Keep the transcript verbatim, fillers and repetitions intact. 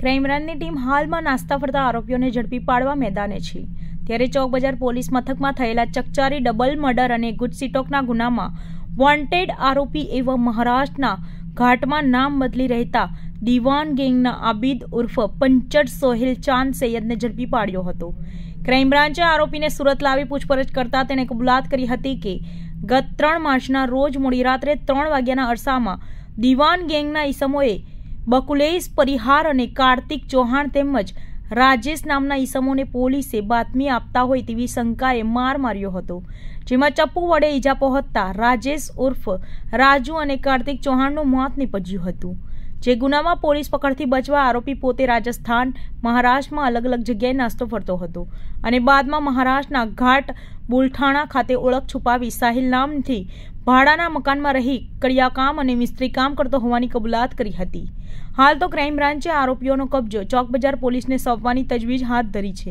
Crime બ્રાન્ચની team હાલમાં નાસ્તા ફરતા આરોપીઓને ઝડપી પાડવા મેદાને છે। ત્યારે ચોક બજાર પોલીસ મથકમાં થયેલા ચકચારી, ડબલ મર્ડર અને ગુજસીટોકના ગુનામાં વોન્ટેડ આરોપી એવા મહારાષ્ટ્રના ઘાટમાં નામ બદલી રહેતા દીવાન ગેંગના આબિદ ઉર્ફ પંચડ સોહેલ ચાંદ સૈયદને ઝડપી પાડ્યો હતો। ક્રાઇમ બ્રાન્ચે આરોપીને સુરત લાવી પૂછપરછ કરતા તેણે કબૂલાત કરી હતી કે ગત ત્રણ માર્ચના રોજ મોડી રાત્રે ત્રણ વાગ્યાના અરસામાં દીવાન ગેંગના ઈસમોએ બકુલેશ પરિહાર અને કાર્તિક ચૌહાણ તેમજ રાજેશ નામના ઈસમોને પોલીસે બાતમી આપતા હોય તેવી શંકાએ માર માર્યો હતો, જેમાં ચપ્પુ વડે ઈજા પહોંચતા રાજેશ ઉર્ફ રાજુ અને કાર્તિક ચૌહાણનું મોત નીપજ્યું હતું। જે ગુનામાં પોલીસ પકડથી બચવા આરોપી પોતે રાજસ્થાન, મહારાષ્ટ્રમાં અલગ અલગ જગ્યાએ નાસ્તો ફરતો હતો અને બાદમાં મહારાષ્ટ્રના ઘાટ બુલઠાણા ખાતે ઓળખ છુપાવી સાહિલ નામથી ભાડાના મકાનમાં રહી કડિયાકામ અને મિસ્ત્રી કામ કરતો હોવાની કબૂલાત કરી હતી। હાલ તો ક્રાઇમ બ્રાન્ચે આરોપીઓનો કબજો ચોક બજાર પોલીસને સોંપવાની તજવીજ હાથ ધરી છે।